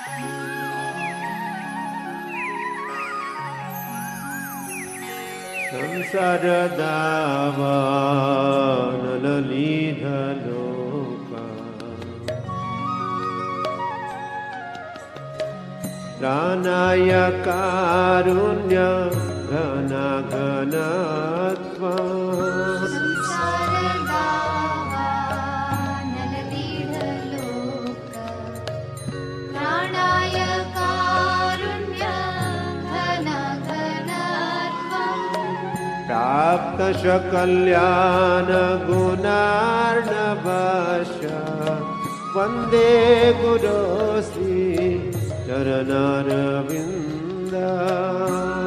संसारदावानलनिधलोका प्राणाय कारुण्य घन घनत्वा प्राप्त सकल्यान गुणार्णवस्य वन्दे गुरो श्री चरणारविन्द